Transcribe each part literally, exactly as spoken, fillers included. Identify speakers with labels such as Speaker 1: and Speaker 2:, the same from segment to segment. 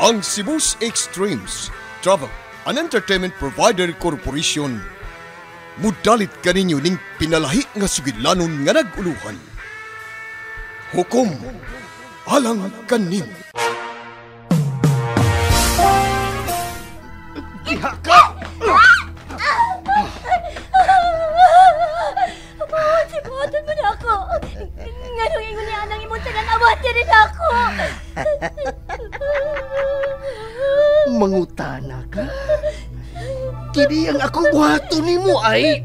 Speaker 1: Ang Cebu's Extremes Travel and Entertainment Provider Corporation mudalit kaninyo ning pinalahi nga sugilanon nga naguluhan. Hukom alang kanin.
Speaker 2: Iha ka!
Speaker 3: Abutin mo na ako. Nga nung ingon niya nang imong tanan, abutin rin ako.
Speaker 2: Mangutana ka? Kini ang ako buhato ni mo ay...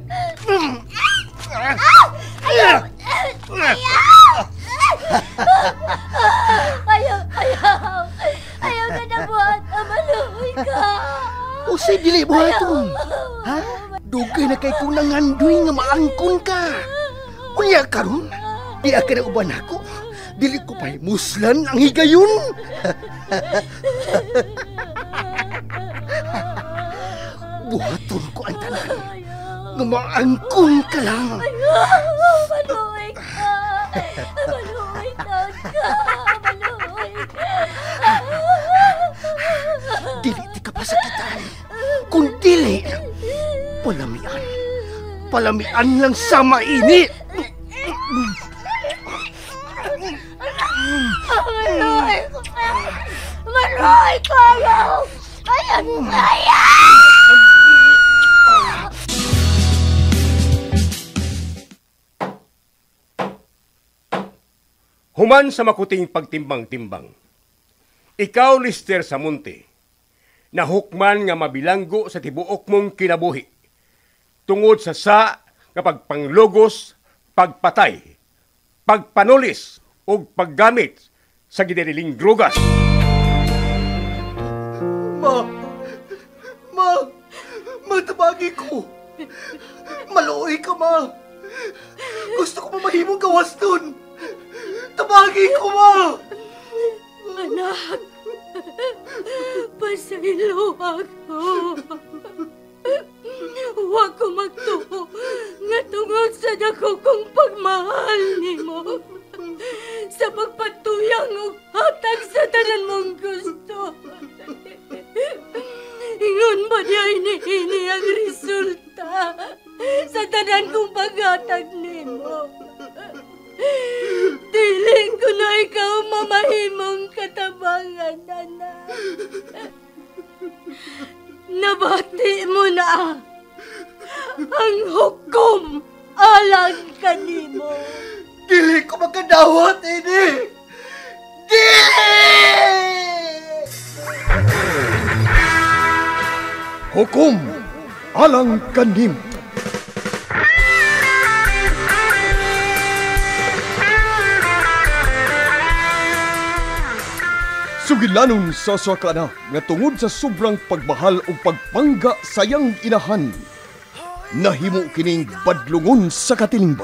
Speaker 3: Ayaw! Ayaw! Ayaw! Ayaw na na buhat. Maluhoy ka.
Speaker 2: O si dili buhaton. Ha? Dugay na kay kung nangandoy nga maangkon ka. Unya karon, di ka na uban ako. Dili ko pa'y muslan ang higayon. Buhaton ko ang tanan. Nga maangkon ka lang.
Speaker 3: Maluhoy ka. Maluhoy ka. Maluhoy ka.
Speaker 2: Dili ti ka pasakitan. Kung dili, palamian. Palamian lang sa mainit.
Speaker 3: Maluhoy ka. Maluhoy ka. Ayaw. Ayaw. Ayaw.
Speaker 4: Human sa makuting pagtimbang-timbang. Ikaw, Lister Samunte, na hukman nga mabilanggo sa tibuok mong kinabuhi, tungod sa sa nga pagpanglogos, pagpatay, pagpanulis, o paggamit sa gideriling drugas.
Speaker 2: Ma! Ma! Matabagi ko! Maluoy ka, ma! Gusto ko pa mahimong gawas dun! Tabagi ko, ma!
Speaker 3: Anak, pasaylo ako. Huwag ko magtuo nga tungod sa dako kong pagmahal nimo. Sa pagpatuyang o hatag sa tanan mong gusto. Ingon ba niya ini ang resulta sa tanan kong paghatag nimo? Dili ko na ikaw mamahimong katabangan, anak. Nabati mo na ang hukom alang kanimo.
Speaker 2: Dili ko magkadawat, ini! Dili!
Speaker 1: Hukom alang kanim. Sugilanon sa swakana nga tungod sa sobrang pagmahal o pagpangga sayang inahan. Nahimo kining badlungon sa katilingban.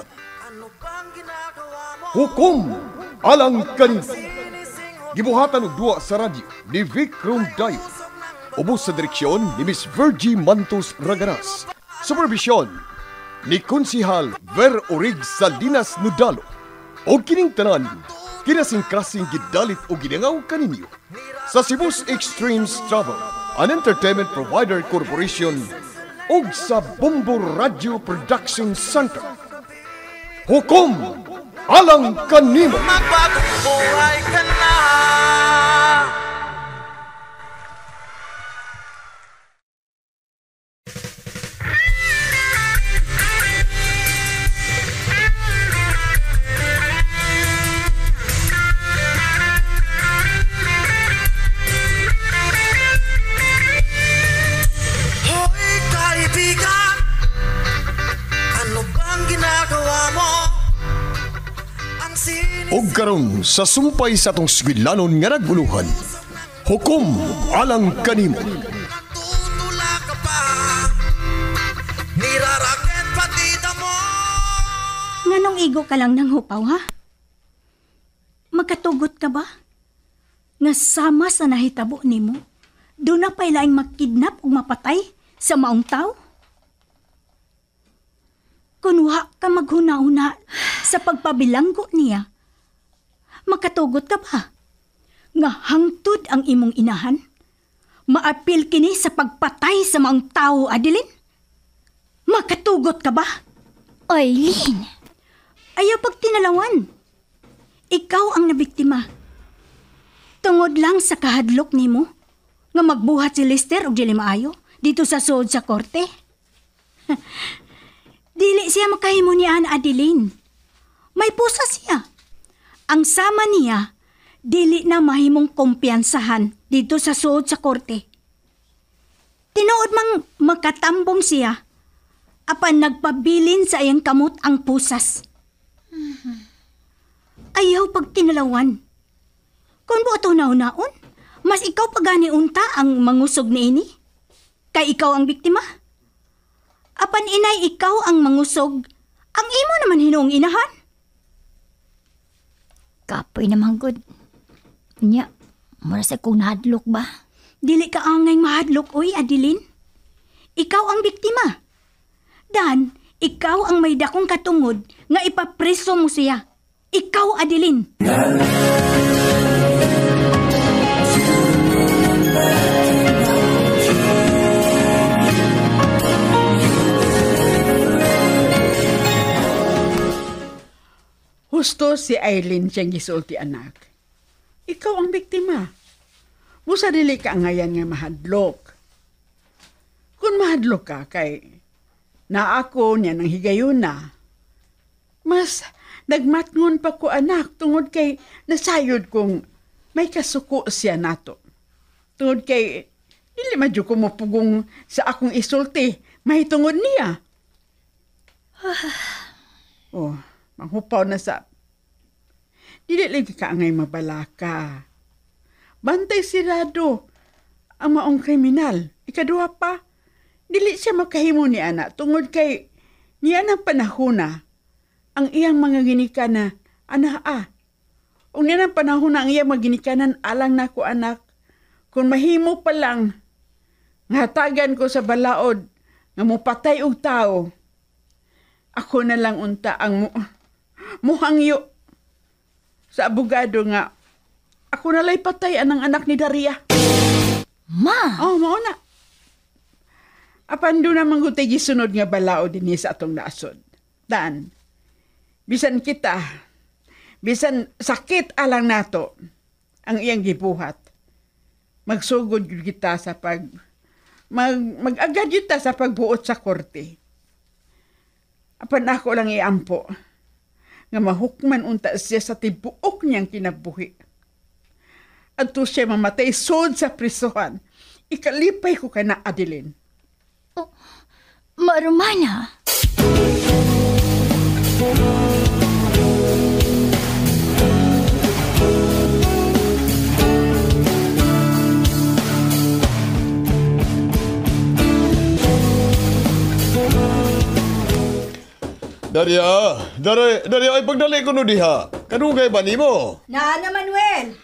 Speaker 1: Hukom alang kanin. Gibuhatan og duwa sa radyo ni Vic Rondayo. Ubos sa direksyon ni Miss Virgie Mantos Raganas. Supervision ni Konsihal Ver Orig Salinas Nudalo. O kining tanan, kinasing-kasing gidalit o ginangaw kaninyo sa Cebu's Extremes Travel and Entertainment Provider Corporation o sa Bombo Radio Production Center. Hukom alang kanimo.
Speaker 5: Magbagong buhay ka na.
Speaker 1: O karon sa sumpay sa atong sugilanon nga naguluhan. Hukom alang kanimo.
Speaker 5: Tutula ka pa, nirarakit patida mo.
Speaker 3: Nganong igo ka lang ng hupaw, ha? Magkatugot ka ba? Nga sama sa nahitabo nimo, doon na pa'y laing makidnap o mapatay sa maong tao? Kunwa ka maghuna-una sa pagpabilanggo niya, makatugot ka ba? nga hangtod ang imong inahan? Maapil kini sa pagpatay sa mga tao, Adeline? Makatugot ka ba?
Speaker 6: Arlene,
Speaker 3: Ayaw pag tinalawan. Ikaw ang nabiktima. Tungod lang sa kahadlok nimo nga magbuhat si Lester og dili maayo dito sa sud sa korte. Dili siya makahimo ni Ana Adeline. May pusa siya. Ang sama niya, dili na mahimong kumpiyansahan dito sa sud sa korte. Tinuod mang makatambong siya, apan nagpabilin sa iyang kamot ang pusas. Ayaw pag tinalawan. Kung buto na unaon, mas ikaw pagani unta ang mangusog ni ini. Kay ikaw ang biktima. Apan inay ikaw ang mangusog, ang imo naman hinuong inahan.
Speaker 6: kapoy naman good. Nya, mura sa kong nahadlok ba?
Speaker 3: Dili ka angay mahadlok, oy, Adeline. Ikaw ang biktima. Dan, ikaw ang may dakong katungod nga ipapreso mo siya. Ikaw, Adeline.
Speaker 7: Husto si Aileen siyang gisulti anak. Ikaw ang biktima. Busa dili ka ngayon nga mahadlok. Kung mahadlok ka kay na ako niya ng higayon na, mas nagmatngon pa ko anak tungod kay nasayod kong may kasuko siya nato. Tungod kay dili madyo ko mapugong sa akong isulti, may tungod niya. Oh, manghupaw na sa... Dili lagi ka angay mabalaka. Bantay sirado ang maong kriminal. Ikaduha pa, dili siya makahimo ni ana tungod kay niya ng panahona ang iyang mga ginikanan, ana ah. O niya ng panahona ang iyang mga ginikanan alang nako anak. Kung mahimo pa lang, ngatagan ko sa balaod nga mupatay og tao. Ako na lang unta ang mu muhangyo sa abogado nga ako nalay patay anang anak ni Daria.
Speaker 6: Ma!
Speaker 7: Oh, mao na. Apan doon naman ko tayo gisunod nga balao din sa atong nasod. Dan, bisan kita, bisan sakit alang nato ang iyang gibuhat. Magsugod yun kita sa pag, mag, mag-agad yun ta sa pagbuot sa korte. Apan ako lang iampo nga mahukman unta siya sa tibuok niyang kinabuhi. At to siya mamatay sod sa prisuhan. Ikalipay ko ka na, Adeline.
Speaker 6: Oh, Marumana!
Speaker 1: Daria, Daria, Daria, ay pagdali ko no diha. Kanugay ba nimo?
Speaker 3: Nana Manuel!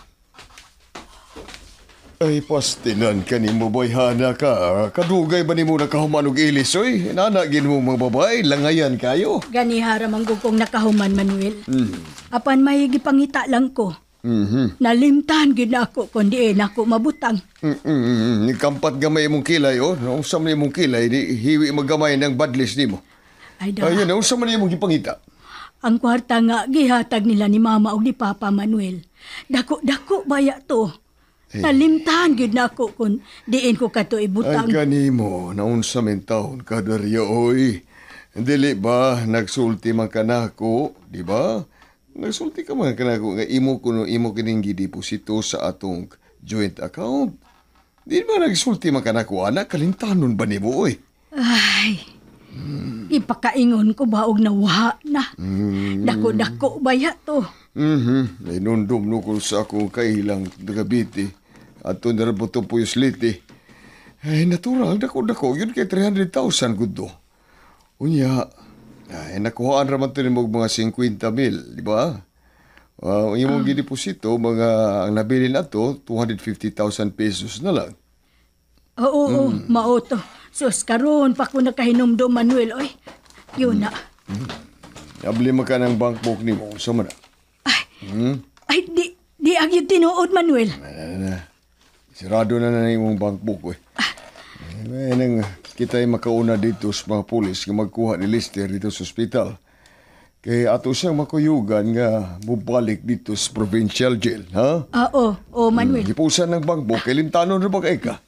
Speaker 1: Ay, pastinan ka ni mo, boy, hana ka. Kadugay ba ni mo nakahuman og ilis, oy? Nanagin mo mga babay, langayan kayo.
Speaker 3: Ganihara manggugong nakahuman, Manuel.
Speaker 1: Hmm.
Speaker 3: Apan may gipangita lang ko.
Speaker 1: Mhm.
Speaker 3: Nalimtahan gid ako kundi eh nako mabutang.
Speaker 1: Mm-mm. Kampat gamay imong kilay, oh. Naunsa man imong kilay, di hiwi magamay ng badlis nimo.
Speaker 3: Ay da,
Speaker 1: Ayun, naunsa man imong gipangita.
Speaker 3: ang kwarta nga gihatag nila ni Mama o ni Papa Manuel. Dako-dako baya to. Nalimtahan gid nako kun diin ko kato
Speaker 1: Ay
Speaker 3: ibutang.
Speaker 1: kanimo, naunsa men taon ka, Daria, oy. Dili ba, nagsulti man ka nako, di ba? Nagsulti ka man ka nako nga imo kuno imo kining gideposito sa atong joint account. Di ba nagsulti man ka nako, anak, kalimtanon ba nimo, oy?
Speaker 3: Ay, ipakaingon ko ba og nawha na. Dako-dako baya to.
Speaker 1: Mhm, nainundom no ko sa akong kailang Gabiti at to narabuto po yung sliti. Ay, natural, dako-dako, yun kay three hundred thousand gudo. Unya, ay, nakuhaan raman to ni mo mga fifty mil, di ba? Uh, yung mga gideposito, mga, ang nabili na to, two hundred fifty thousand pesos na lang.
Speaker 3: Oo, oo, mao to. Sus, karon pa ko nakahinumdom, Manuel, oy. Yun na.
Speaker 1: Nabili mo ka ng bank book ni mo, sa mana?
Speaker 3: Ay,
Speaker 1: Hmm?
Speaker 3: ay, di, di agi gyud tinuod, Manuel.
Speaker 1: Sirado na na imong bankbook, eh. Eh, nang kita ay makauna dito sa mga pulis nga magkuha ni Lister dito sa ospital. Kaya ato siyang makuyugan nga mubalik dito sa provincial jail, ha?
Speaker 3: Ah, oo, oh, Manuel.
Speaker 1: Gipusan ng bankbook, kay limtanon rin ba kay ka?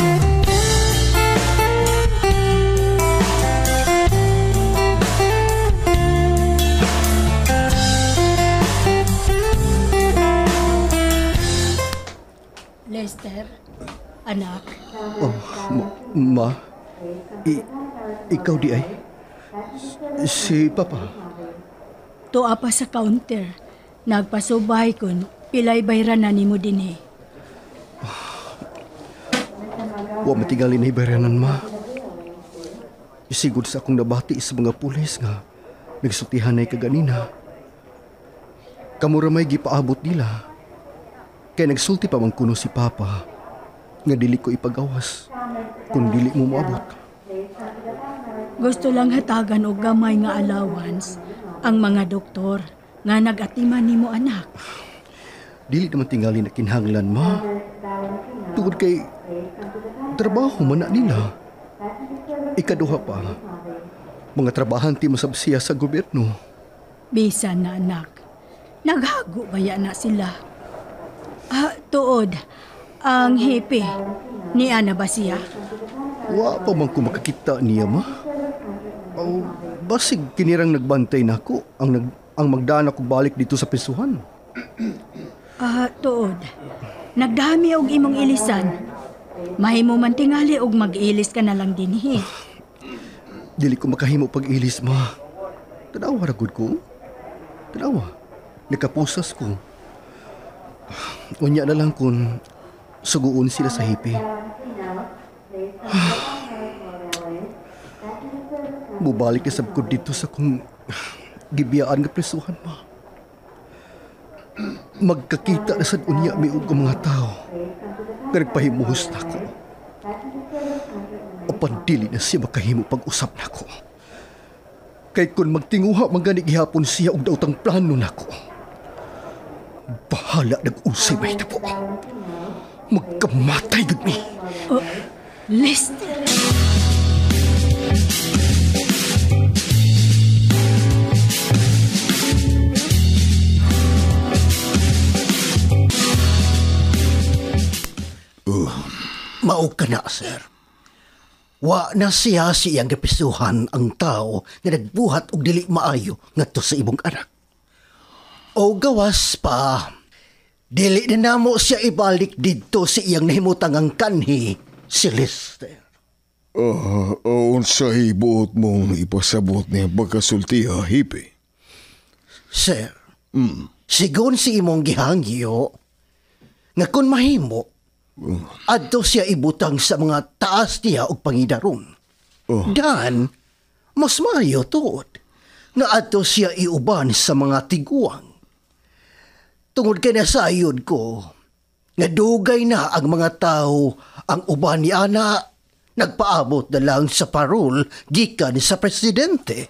Speaker 3: Lester, anak.
Speaker 2: Oh, ma, ma i, ikaw di ay? Si Papa?
Speaker 3: Tuwa pa sa counter. Nagpasubay kon pilay bayran na nimo dinhi.
Speaker 2: Wa matigali na ibaranan, ma. Isigod sa akong nabati sa mga pulis nga nagsutihan ay kaganina. Kamura may gipaabot nila. Kaya nagsulti pa man kuno si Papa nga dili ko ipagawas kung dili mo moabot.
Speaker 3: Gusto lang hatagan og gamay nga allowance ang mga doktor nga nag-atiman nimo, anak.
Speaker 2: Dili naman tingali na kinahanglan, ma. Tungod kay trabaho man na nila. Ikaduha pa, mga trabahante masabsiya sa gobyerno.
Speaker 3: Bisan na, anak. Naghago baya na sila. Ah, tuod. Ang hepe, ni Ana ba siya?
Speaker 2: Wa pa man ko makakita niya, ma. Oh, basig kinirang nagbantay na ako ang, nag, ang magdaan ako balik dito sa prisuhan.
Speaker 3: Ah, tuod. Nagdami og imong ilisan. Mahimo man tingali og mag-ilis ka na lang dinhi.
Speaker 2: Dili ko makahimo pag-ilis, ma. Tanawa ragod ko. Tanawa. Nakapusas ko. Unya na lang kung suguon sila sa hipi. Mubalik na sab ko dito sa kung gibiyaan nga presuhan, ma. Magkakita na sad unya mi og mga tao nga nagpahimuhos na ko. Apan dili na siya makahimo pag-usap na ko. Kay kung magtinguha magani gihapon siya og daotang plano na ko. Bahala nag-usay may tabo. Magkamatay gud mi.
Speaker 3: Oh, Lester.
Speaker 2: Uh, mao ka na, sir. Wa na siya siyang gapisuhan ang tao nga nagbuhat og dili maayo ngadto sa imong anak. O gawas pa, dili na namo siya ibalik dito sa iyang nahimutang ang kanhi, si Lister.
Speaker 1: Ah, uh, unsa hibuot mong ipasabot niya pagkasultiha, hipi?
Speaker 2: Sir, mm. sigon si imong gihangyo, nga kun mahimo, uh. adto siya ibutang sa mga taas niya og pangidaron. Uh. Dan, mas maayo tuod, nga adto siya iuban sa mga tiguang. Tungod kay nasayod ko, nga dugay na ang mga tao ang uban ni Ana, nagpaabot na lang sa parol gikan sa presidente.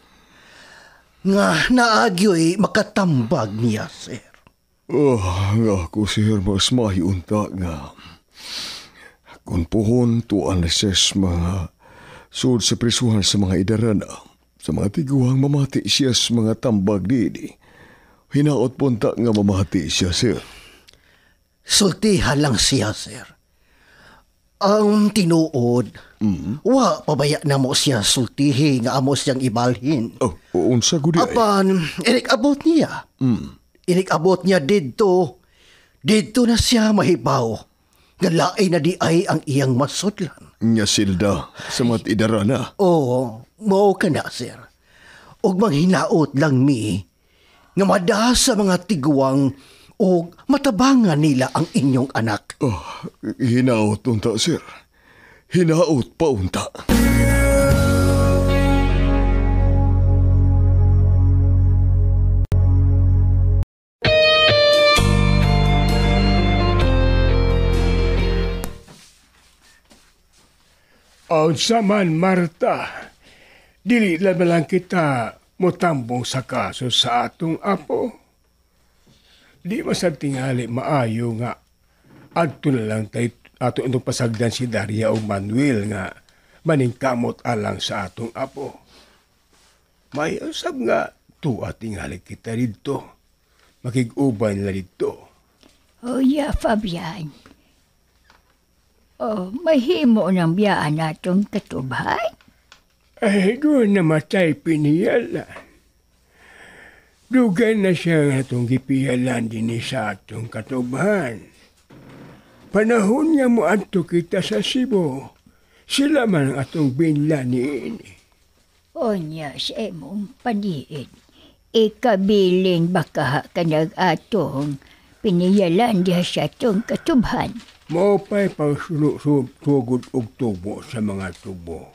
Speaker 2: Nga naagyo'y makatambag niya, sir.
Speaker 1: Oh, nga ako, sir, mas mahiunta nga. Kung puhon, tuan na ses mga sud sa prisuhan sa mga idarana, sa mga tiguang mamati siya sa mga tambag dini. Hinaot punta nga mamati siya, sir.
Speaker 2: Sultihan lang siya, sir. Ang tinuod, mm-hmm. wa pabaya na mo siya sultihi nga amo siyang ibalhin.
Speaker 1: Oh, unsa gudi ay?
Speaker 2: Apan, inik abot niya. Mm. Inik abot niya didto. Didto na siya mahibaw. Nga laay na di ay ang iyang masudlan.
Speaker 1: Nya silda sa mga idarana.
Speaker 2: Oo, mao ka na, sir. Og manghinaot lang mi nga madaha sa mga tiguang o matabangan nila ang inyong anak.
Speaker 1: Oh, hinaot unta, sir. Hinaot pa unta.
Speaker 4: Ang saman, Marta, dili lang kita motambong sa kaso sa atong apo. Di masab tingali maayo nga adto na lang tay ato itong pasagdan si Daria o Manuel nga maningkamot alang sa atong apo. May usab nga tuwa tingali kita dito. Makig-ubay nila dito.
Speaker 6: Oh, yeah, Fabian. Oh, mahimo ng biyaan natong katubhay.
Speaker 4: Ay, doon namatay piniyalan. Dugay na siya nga itong gipiyalan din sa atong katubhan. Panahon nga mo ato kita sa Cebu, sila man ang atong binla niini.
Speaker 6: O niya sa imong paniid, ikabilin baka ka nag-atong piniyalan diha sa atong katubhan.
Speaker 4: Mao pa'y pagsunod-sugod og tubo sa mga tubo.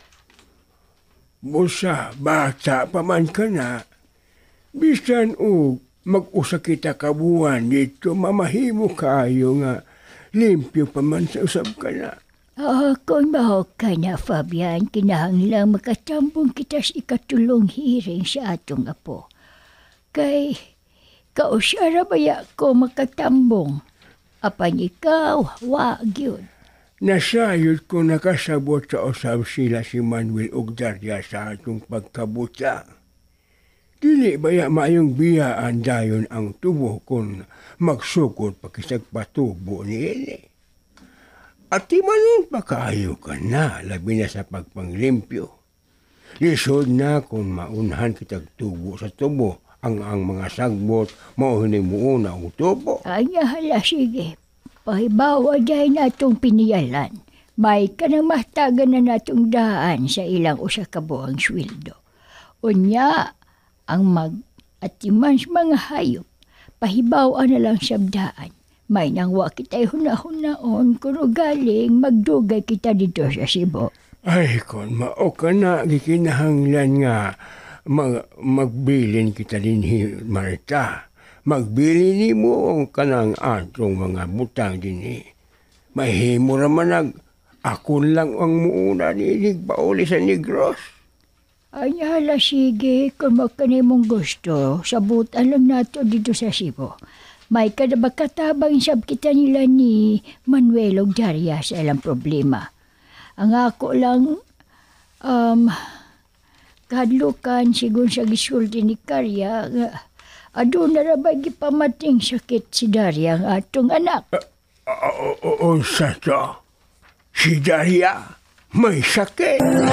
Speaker 4: Busa, bata pa man ka na, bisan og mag-usa kita kabuhan dito, mamahimo kayo nga limpyo pa man sa usab ka na.
Speaker 6: Ah, kung mahok ka na, Fabian, kinahanglang makatambong kita sa ikatulong hiring sa atong apo. Kay, kausyara baya ko makatambong. Apan ikaw, wag yun.
Speaker 4: Nasayod ko nakasabot sa usab sila si Manuel ug Daria sa atong pagkabuta. Dili baya maayong biyaan dayon ang tubo kung magsugod pakisag patubo niini. At di manon pa kaayo ka na, labi na sa pagpanglimpyo. Lisod na kung maunhan kitag tubo sa tubo, ang ang mga sagbot, mauhin mo una ang tubo.
Speaker 6: Anya hala, sige. Pahibawa dahil natong piniyalan. May ka nang mahtagan na natong daan sa ilang usa ka buwang sweldo. Unya, ang mag atiman sa mga hayop, pahibawa na lang sabdaan. May nangwa kita'y hunahon-naon kung galing magdugay kita dito sa Cebu.
Speaker 4: Ay, kon mao ka na, gikinahanglan nga mag, magbilin kita din, Marta. Magbilin ni mo ang kanang atong mga butang din. Mahimo naman nag, ako lang ang muuna ni Pauli sa Negros.
Speaker 6: Ay, hala, sige, kung makanay mong gusto, sabutan lang nato dito sa Cebu. May kadabakatabang sab kita nila ni Manuel ug Daria sa ilang problema. Ang ako lang, um, kahadlukan sigun sa gisulti ni Karya, nga, ado na rabay gipamating sakit si Daria ang atong anak.
Speaker 4: Unsa to? Si Daria may sakit?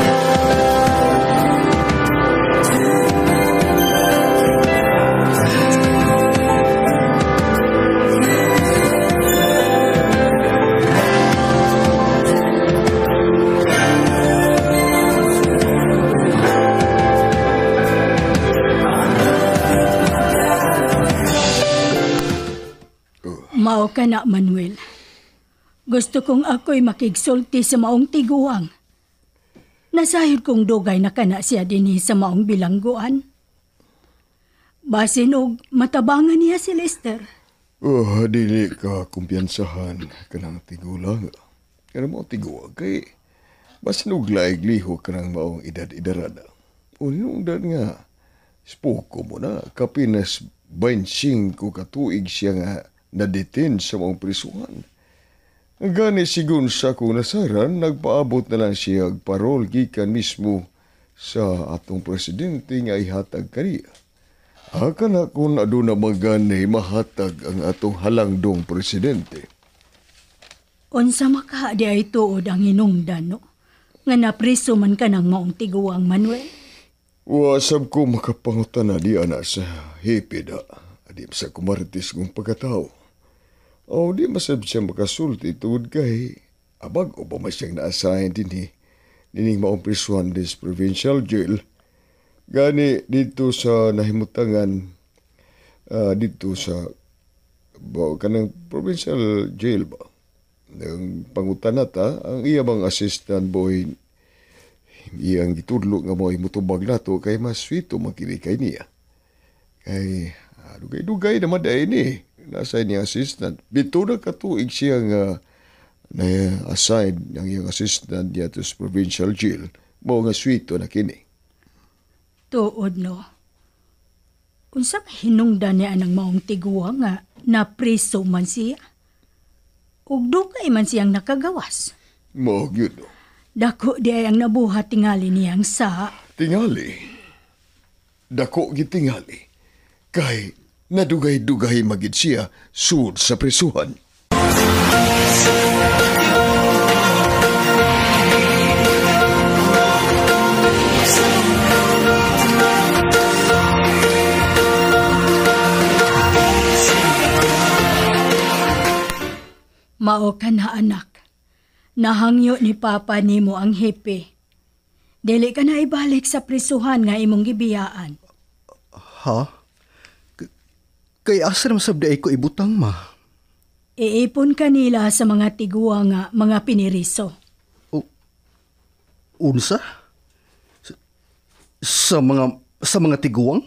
Speaker 3: Mao ka na, Manuel. Gusto kong ako'y makigsulti sa maong tiguang. Nasahid kong dugay na kana siya din sa maong bilangguan. Basin og matabangan niya si Lester.
Speaker 1: Oh, dili ka kumpiyansahan ka ng tigulang. Kaya mo tiguang kay basin og laig-liho ka ng maong edad-edarada. Unong edad nga, spoko mo na, kapinas twenty-five katuig siya nga nadetain sa mga prisuhan. Gani sigun sa kung nasaran, nagpaabot na lang siya parol gikan mismo sa atong presidente nga ihatag kaniya. Haka na kung aduna magani mahatag ang atong halangdong presidente.
Speaker 3: Unsa makaadi ay tuod ang hinungdan, no? Nga napriso man ka ng maong tiguang, Manuel.
Speaker 1: Wasab ko makapangutan na di ana sa hipida. Adim sa kumartis kong pagkatao. O di masab siya makasulti tuod kay abag o ba masyang na-assign din eh. Nining maong prisuhan des provincial jail. Gani dito sa nahimutangan, uh, dito sa ba, kanang provincial jail ba? Nang pangutan nata, ang iya bang assistant boy, iyang gitudlo nga mo'y mutubag nato kay mas swito makinikay niya. Kay, uh, dugay-dugay naman dahil ni. Nasa niyang assistant. Bito na katuig siya nga na-assign ang iyang assistant niya to sa provincial jail. Mo nga swito na kini.
Speaker 3: Tuod, no? Unsa hinungdan niya ang maong tiguang nga na preso man siya. Ug dugay man siyang nakagawas.
Speaker 1: Mao gyud.
Speaker 3: Dako di ay ang nabuhat tingali niyang sa...
Speaker 1: Tingali. Dako gid tingali. Kay nadugay-dugay magid siya sud sa prisuhan.
Speaker 3: Mao ka na anak. Nahangyo ni Papa nimo ang hepe. Dili ka na ibalik sa prisuhan nga imong gibiyaan.
Speaker 2: Ha? K- kay asa naman sabda ko ibutang, ma?
Speaker 3: Iipon ka nila sa mga tiguwa nga mga piniriso.
Speaker 2: Unsa? Sa, sa mga sa mga tiguang?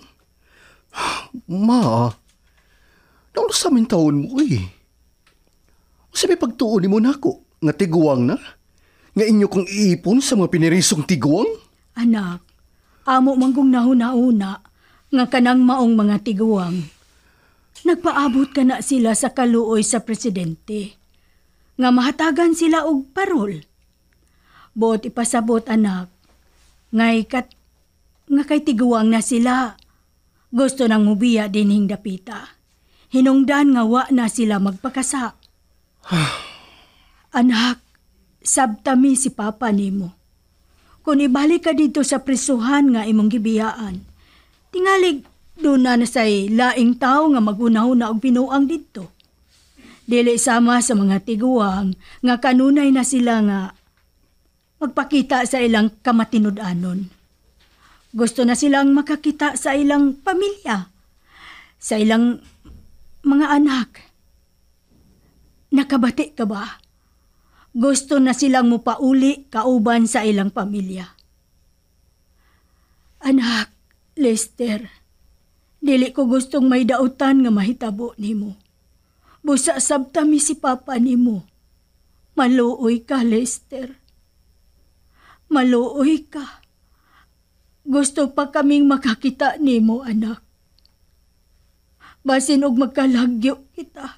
Speaker 2: Ma, naon sa amin taon mo eh. Sabi pagtuon mo na ako, nga tiguang na? Nga inyo kong iipon sa mga pinirisong tiguang?
Speaker 3: Anak, amo manggong nahuna-una nga kanang maong mga tiguang. Nagpaabot ka na sila sa kaluoy sa presidente. Nga mahatagan sila og parol. Bot ipasabot anak, ngay kat, nga kay tiguang na sila. Gusto nang mubiya dining dapita. Hinungdan nga wa na sila magpakasa. Anak, sabtami si Papa nimo. Kung ibalik ka dito sa prisuhan nga imong gibiyaan, tingalig doon na say laing tao nga magunahuna og pinuang dito. Dili sama sa mga tiguang nga kanunay na sila nga magpakita sa ilang kamatinud-anon. Gusto na silang makakita sa ilang pamilya, sa ilang mga anak. Nakabati ka ba? Gusto na silang mupauli kauban sa ilang pamilya. Anak, Lester, dili ko gustong may dautan nga mahitabo nimo. Busa sabtami si Papa nimo. Maluoy ka, Lester. Maluoy ka. Gusto pa kaming makakita nimo, anak. Basin og magkalagyo kita.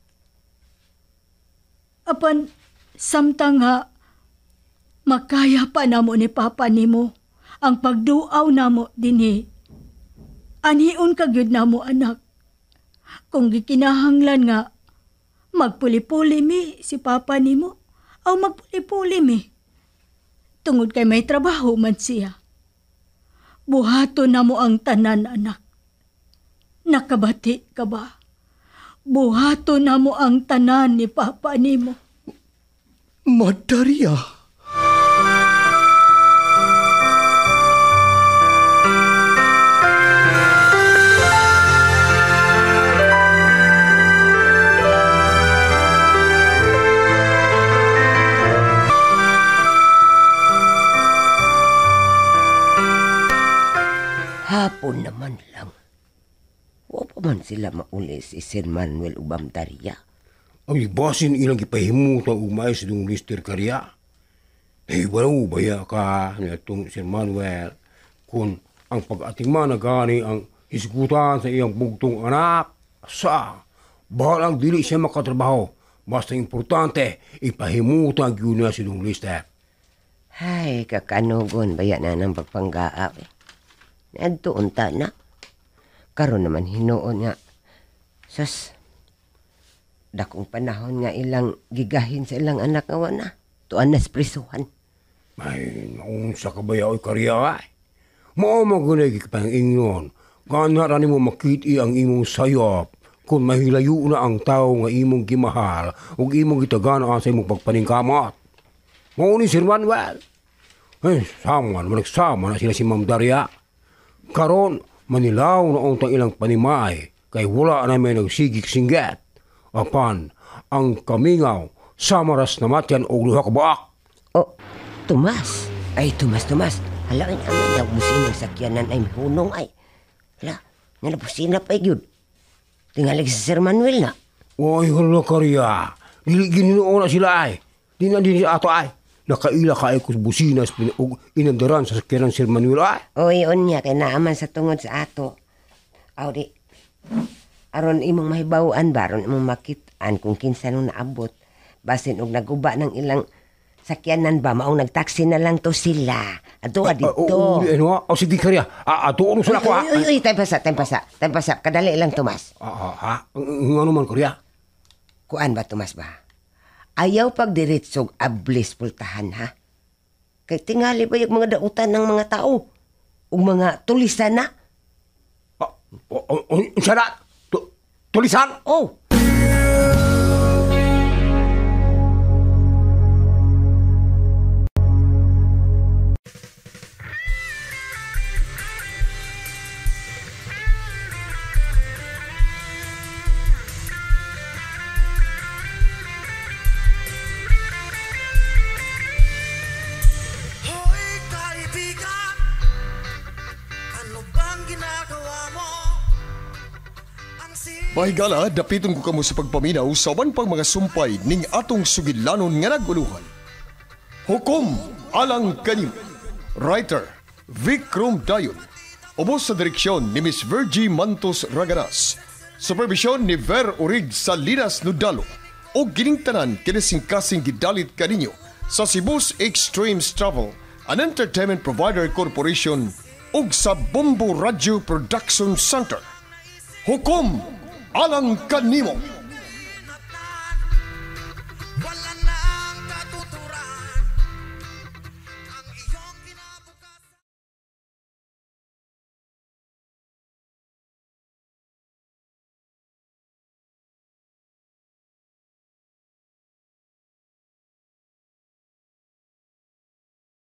Speaker 3: Apan, samtang nga, makaya pa namo ni Papa nimo ang pagduaw namo dinhi. Aniun ka gyud namo, anak. Kung gikinahanglan nga, magpuli-puli mi si Papa nimo, o magpuli-puli mi. Tungod kay may trabaho man siya. Buhato namo ang tanan, anak. Nakabati ka ba? Buhato na mo ang tanan ni Papa nimo.
Speaker 2: Madaria.
Speaker 8: Hapon naman lang. Wa pa man sila mauli si Sir Manuel Ubam Daria.
Speaker 4: Ang ibasin ilang ipahimutan umay sa dung Mister Karya. Eh, wala ubaya ka ni atong Sir Manuel kung ang pag-ating managani ang isgutan sa iyang bugtong anak. Sa, bahalang dili siya makatrabaho. Basta importante, ipahimutan yun na si dung Mister.
Speaker 8: Ay, kakanugon baya na ng pagpanggaaw eh. Nadto unta na. Karon naman hinuon nga. Sus, dakong panahon nga ilang gigahin sa ilang anak nga na. Tuan na sa prisuhan.
Speaker 4: Ay, naunsa ka ba yao'y Karya ay? Mao magunay kipang ingnon. Gana rani mo makiti ang imong sayop kung mahilayo na ang tao nga imong gimahal ug imong gitagana sa imong pagpaningkamot. Mao ni Sir Manuel. Ay, sama naman nagsama na sila si Ma'am Daria. Karon, manilaw na untang ilang panimay kay wala na may nagsigik singget. Apan, ang kamingaw, samaras na matyan o luha ka baak.
Speaker 8: Oh, Tomas. Ay, Tomas, Tomas. Hala, ang amin yung businang sakyanan ay hunong ay. Hala, nga napusina pa yun. Tingalig sa Sir Manuel na.
Speaker 4: Ay, hala Karya. Dili gininoon na sila ay. Di na din sa ato ay. Nakaila ka ay kus businas ug inandaran sa sakyanan Sir Manuel ay.
Speaker 8: O, iyon niya, kay naaman sa tungod sa ato. Aw, di. Aron imong mahibawaan ba, aron imong makitaan kung kinsa nung naabot. Basin og naguba ng ilang sakyanan ba, maong nagtaksi na lang to sila. Ato ka dito.
Speaker 9: Oo, ano? O sige ka riya. Ato ano sila ko ha?
Speaker 8: Uy, uy, uy, time pasa, time pasa. Time pasa, kadali lang, Tomas.
Speaker 9: Ah, ha? Ano man ko riya?
Speaker 8: Kuan ba, Tomas ba? Ayaw pagdiritsog ablis pultahan, ha? Kay tingali ba yung mga dautan ng mga tao? O mga tulisan na?
Speaker 9: Ah, o, o, o, siya na? Tu- Tulisan?
Speaker 8: Oh!
Speaker 5: Hoy kaibigan, ano bang ginagawa mo? Ang si-
Speaker 1: Mahigala, dapiton ko kamo sa pagpaminaw sa wan pang mga sumpay ning atong sugidlanon nga naguluhan. Hukom alang kanimo. Writer, Vikram Dayon. Ubos sa direksyon ni Miss Virgie Mantos Raganas. Supervision ni Ver Urig Salinas Nudalo. O giningtanan kinising-kasing gidalit kaninyo sa Cebu's Extremes Travel, an entertainment provider corporation ug sa Bombo Radio Production Center. Hukom alang kanimo.